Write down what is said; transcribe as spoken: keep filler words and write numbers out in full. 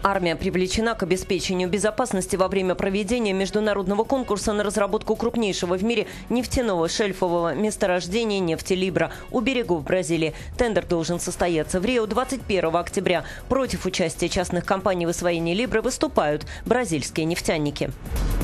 Армия привлечена к обеспечению безопасности во время проведения международного конкурса на разработку крупнейшего в мире нефтяного шельфового месторождения нефти Либра у берегов Бразилии. Тендер должен состояться в Рио двадцать первого октября. Против участия частных компаний в освоении Либры выступают бразильские нефтяники.